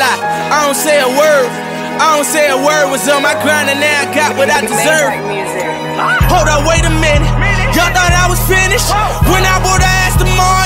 I don't say a word. I don't say a word. Was on my grind and now I got what I deserve. Hold up, wait a minute. Y'all thought I was finished when I bought the ass tomorrow.